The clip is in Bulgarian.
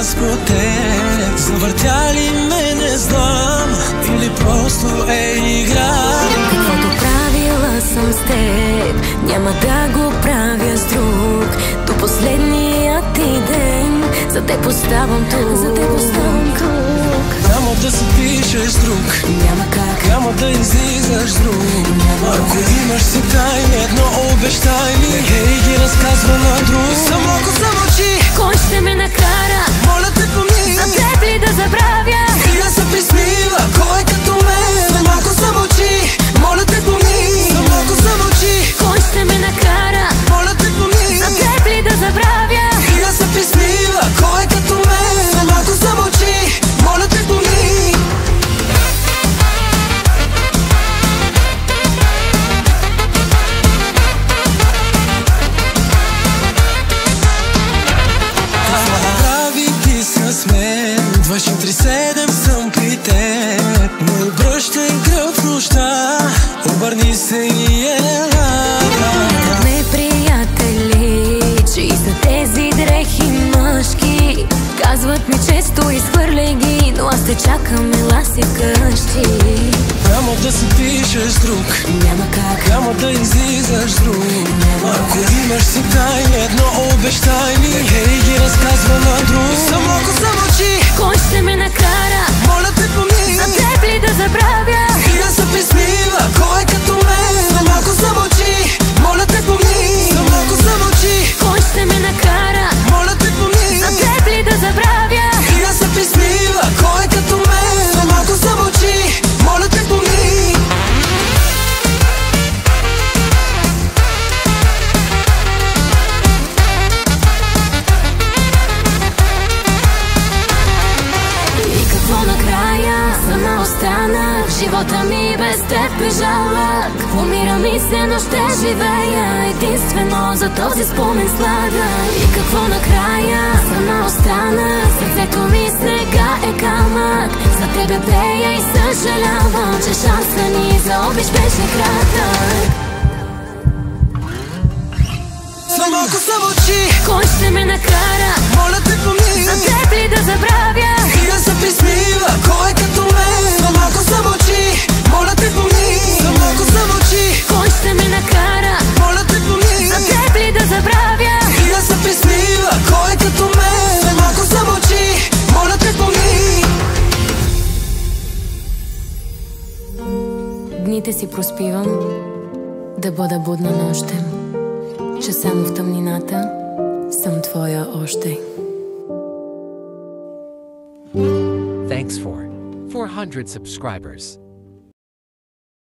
аз протест. Завъртя ли ме не знам, или просто е игра. Каквото правила съм с теб, няма да го правя с друг. До последния ти ден за теб оставам тук. Няма да се пишеш с друг, Няма как, няма да излизаш с друг. Ако имаш си тайни, едно обещай ми, не ги разказва на друг. Самоко замълчи, кой ще ме накара? моля те помни, За теб ли да забравя? стига се присмива, кой е като мен. Самоко замълчи, моля те помни. Самоко замълчи, Кой ще ме накара? моля те помни. За теб ли да забравя? Стига се присмива, кой е като мен. Самоко замълчи, моля те помни. Прави ти с мен, 24/7 съм при теб. Не обръщай гръб в нощта, обърни се и ела. Не, приятели, че и за тези дрехи мъжки казват ми често изхвърляй ги, но аз те чакам, ела си вкъщи. Няма да се пишеш с друг, Няма как, няма да излизаш с друг. Ако имаш си тайни, едно обещай ми, не ги разказва на друг. Самоко замълчи, кой ще ме накара? моля те помни. За теб ли да забравя? Стига се присмива, кой е като мен. Самоко замълчи, моля те помни. Самоко замълчи, Кой ще ме накара? моля те помни. За теб ли да забравя? Стига се присмива, кой е като мен. Самоко замълчи, моля те помни. И какво накрая? Сама останах, живота ми без теб е жалък. Умира ми се, но ще живея единствено за този спомен сладък. И какво накрая? Сама останах, сърцето ми сега е камък. За тебе пея и съжалявам, че шанса ни за обич беше кратък. Самоко замълчи, Кой ще ме накара? моля те помни. За теб ли да забравя? Стига се присмива, кой е като мен. Самоко замълчи, моля те помни. Самоко замълчи, Кой ще ме накара? моля те помни. За теб ли да забравя? Стига се присмива, кой е като мен. Самоко замълчи, моля те помни. Дните си проспивам, да бъда будна нощем, че само в тъмнината съм твоя още. Thanks for 400 subscribers.